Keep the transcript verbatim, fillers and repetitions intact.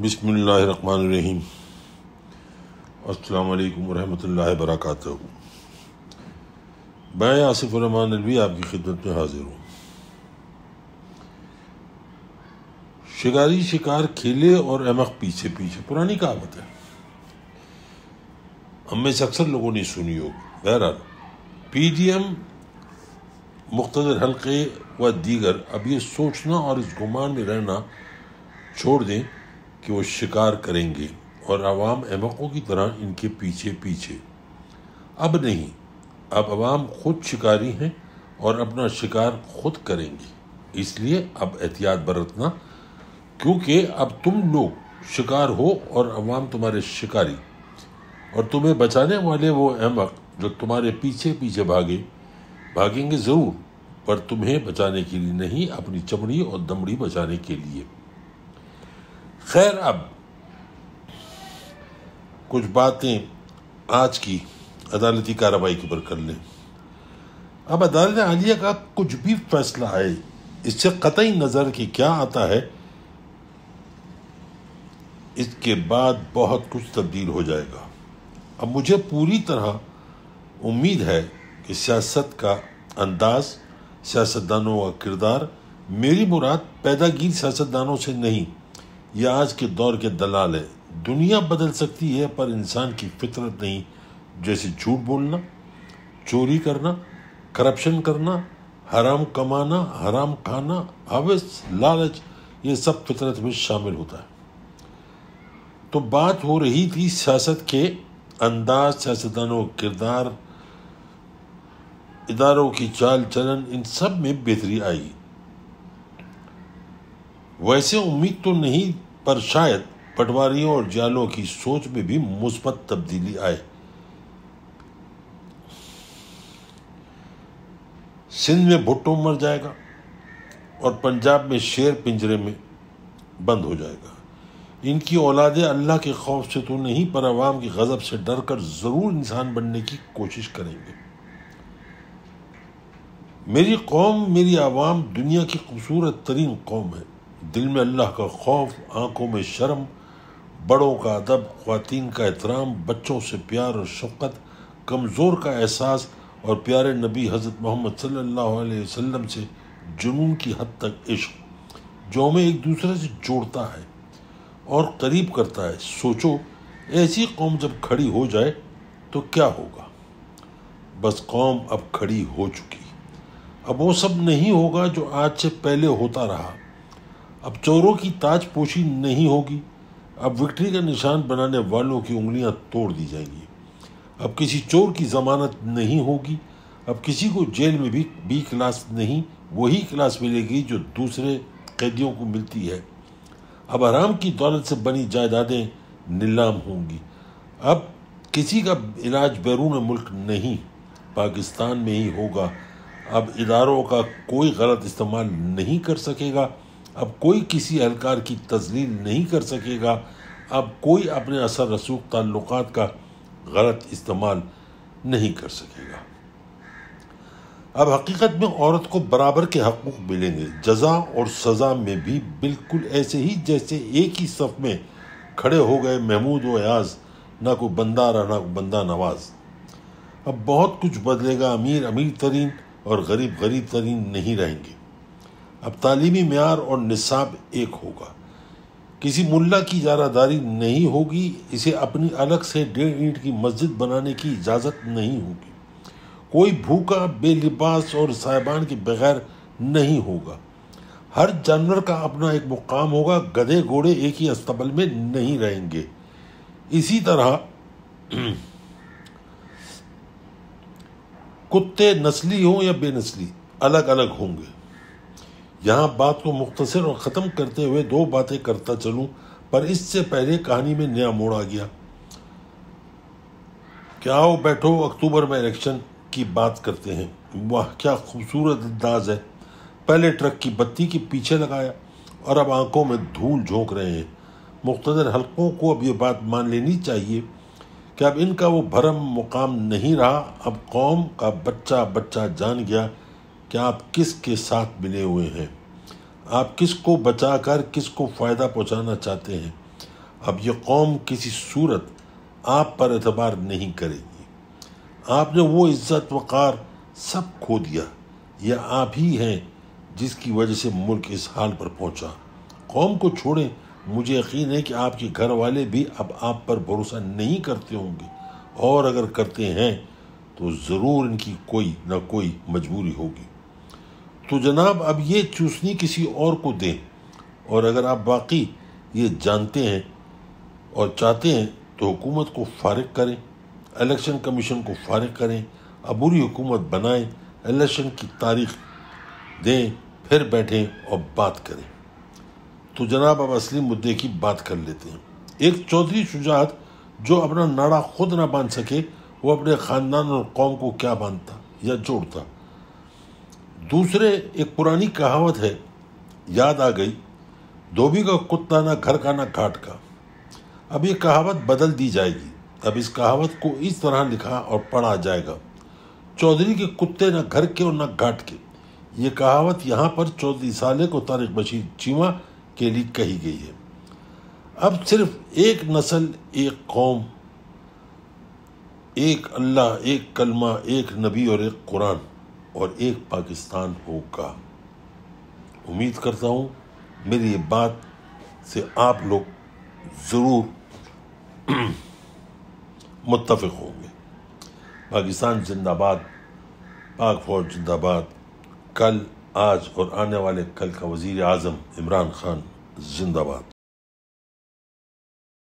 بسم اللہ الرحمن الرحیم۔ السلام علیکم ورحمۃ اللہ وبرکاتہ۔ میں آصف الرحمن نلوی آپ کی خدمت میں حاضر ہوں۔ شکاری شکار کھیلے اور احمق پیچھے پیچھے، پرانی کہاوت ہے، ہم میں سے اکثر لوگوں نے سنی ہوگی۔ بہرحال پی ڈی ایم، مقتدر حلقے و دیگر اب یہ سوچنا اور اس گمان میں رہنا چھوڑ دیں کہ وہ شکار کریں گے اور عوام احمقوں کی طرح ان کے پیچھے پیچھے۔ اب نہیں، اب عوام خود شکاری ہیں اور اپنا شکار خود کریں گے۔ اس لیے اب احتیاط برتنا، کیونکہ اب تم لوگ شکار ہو اور عوام تمہارے شکاری، اور تمہیں بچانے والے وہ احمق جو تمہارے پیچھے پیچھے بھاگے بھاگیں گے ضرور، پر تمہیں بچانے کے لیے نہیں، اپنی چمڑی اور دمڑی بچانے کے لیے۔ خیر، اب کچھ باتیں آج کی عدالتی کارروائی کے اوپر کر لیں۔ اب عدالت عالیہ کا کچھ بھی فیصلہ آئے، اس سے قطعی نظر کہ کیا آتا ہے، اس کے بعد بہت کچھ تبدیل ہو جائے گا۔ اب مجھے پوری طرح امید ہے کہ سیاست کا انداز، سیاستدانوں کا کردار، میری مراد پیداگیر سیاستدانوں سے نہیں، یہ آج کے دور کے دلال ہے۔ دنیا بدل سکتی ہے پر انسان کی فطرت نہیں، جیسے جھوٹ بولنا، چوری کرنا، کرپشن کرنا، حرام کمانا، حرام کھانا، ہوس، لالچ، یہ سب فطرت میں شامل ہوتا ہے۔ تو بات ہو رہی تھی سیاست کے انداز، سیاستدانوں کا کردار، اداروں کی چال چلن، ان سب میں بہتری آئی۔ ویسے امید تو نہیں، پر شاید پٹواریوں اور جالوں کی سوچ میں بھی مثبت تبدیلی آئے۔ سندھ میں بھٹو مر جائے گا اور پنجاب میں شیر پنجرے میں بند ہو جائے گا۔ ان کی اولادیں اللہ کے خوف سے تو نہیں، پر عوام کی غضب سے ڈر کر ضرور انسان بننے کی کوشش کریں گے۔ میری قوم، میری عوام دنیا کی خوبصورت ترین قوم ہے۔ دل میں اللہ کا خوف، آنکھوں میں شرم، بڑوں کا ادب، خواتین کا احترام، بچوں سے پیار اور شفقت، کمزور کا احساس، اور پیارے نبی حضرت محمد صلی اللہ علیہ وسلم سے جنون کی حد تک عشق، جو ہمیں ایک دوسرے سے جوڑتا ہے اور قریب کرتا ہے۔ سوچو، ایسی قوم جب کھڑی ہو جائے تو کیا ہوگا؟ بس قوم اب کھڑی ہو چکی، اب وہ سب نہیں ہوگا جو آج سے پہلے ہوتا رہا۔ اب چوروں کی تاج پوشی نہیں ہوگی، اب وکٹری کا نشان بنانے والوں کی انگلیاں توڑ دی جائیں گی۔ اب کسی چور کی ضمانت نہیں ہوگی، اب کسی کو جیل میں بھی بی کلاس نہیں، وہی کلاس ملے گی جو دوسرے قیدیوں کو ملتی ہے۔ اب حرام کی دولت سے بنی جائیدادیں نیلام ہوں گی۔ اب کسی کا علاج بیرون ملک نہیں، پاکستان میں ہی ہوگا۔ اب اداروں کا کوئی غلط استعمال نہیں کر سکے گا، اب کوئی کسی اہلکار کی تذلیل نہیں کر سکے گا، اب کوئی اپنے اثر رسوخ تعلقات کا غلط استعمال نہیں کر سکے گا۔ اب حقیقت میں عورت کو برابر کے حقوق ملیں گے، جزا اور سزا میں بھی بالکل ایسے ہی جیسے ایک ہی صف میں کھڑے ہو گئے محمود و ایاز، نہ کوئی بندہ رہا نہ کوئی بندہ نواز۔ اب بہت کچھ بدلے گا، امیر امیر ترین اور غریب غریب ترین نہیں رہیں گے۔ اب تعلیمی معیار اور نصاب ایک ہوگا، کسی ملا کی اجارہ داری نہیں ہوگی، اسے اپنی الگ سے ڈیڑھ اینٹ کی مسجد بنانے کی اجازت نہیں ہوگی، کوئی بھوکا بے لباس اور صاحبان کے بغیر نہیں ہوگا، ہر جانور کا اپنا ایک مقام ہوگا، گدھے گھوڑے ایک ہی استبل میں نہیں رہیں گے۔ اسی طرح کتے نسلی ہوں یا بے نسلی الگ الگ ہوں گے۔ یہاں بات کو مختصر اور ختم کرتے ہوئے دو باتیں کرتا چلوں، پر اس سے پہلے کہانی میں نیا موڑ آ گیا کہ آؤ بیٹھو اکتوبر میں الیکشن کی بات کرتے ہیں۔ واہ کیا خوبصورت انداز ہے، پہلے ٹرک کی بتی کے پیچھے لگایا اور اب آنکھوں میں دھول جھونک رہے ہیں۔ مقتدر حلقوں کو اب یہ بات مان لینی چاہیے کہ اب ان کا وہ بھرم مقام نہیں رہا، اب قوم کا بچہ بچہ جان گیا کہ آپ کس کے ساتھ ملے ہوئے ہیں، آپ کس کو بچا کر کس کو فائدہ پہنچانا چاہتے ہیں۔ اب یہ قوم کسی صورت آپ پر اعتبار نہیں کرے گی۔ آپ نے وہ عزت وقار سب کھو دیا، یہ آپ ہی ہیں جس کی وجہ سے ملک اس حال پر پہنچا۔ قوم کو چھوڑیں، مجھے یقین ہے کہ آپ کے گھر والے بھی اب آپ پر بھروسہ نہیں کرتے ہوں گے، اور اگر کرتے ہیں تو ضرور ان کی کوئی نہ کوئی مجبوری ہوگی۔ تو جناب اب یہ چوسنی کسی اور کو دیں، اور اگر آپ واقعی یہ جانتے ہیں اور چاہتے ہیں تو حکومت کو فارغ کریں، الیکشن کمیشن کو فارغ کریں، عبوری حکومت بنائیں، الیکشن کی تاریخ دیں، پھر بیٹھیں اور بات کریں۔ تو جناب اب اصلی مدعے کی بات کر لیتے ہیں۔ ایک چودھری شجاعت جو اپنا ناڑا خود نہ باندھ سکے، وہ اپنے خاندان اور قوم کو کیا باندھتا یا جوڑتا۔ دوسرے ایک پرانی کہاوت ہے، یاد آ گئی، دھوبی کا کتا نہ گھر کا نہ گھاٹ کا۔ اب یہ کہاوت بدل دی جائے گی۔ اب اس کہاوت کو اس طرح لکھا اور پڑھا جائے گا، چودھری کے کتے نہ گھر کے اور نہ گھاٹ کے۔ یہ کہاوت یہاں پر چودھری سالک اور طارق بشیر چیمہ کے لیے کہی گئی ہے۔ اب صرف ایک نسل، ایک قوم، ایک اللہ، ایک کلمہ، ایک نبی اور ایک قرآن اور ایک پاکستان ہوگا۔ امید کرتا ہوں میری یہ بات سے آپ لوگ ضرور متفق ہوں گے۔ پاکستان زندہ باد، پاک فوج زندہ باد۔ کل، آج اور آنے والے کل کا وزیر اعظم عمران خان زندہ باد۔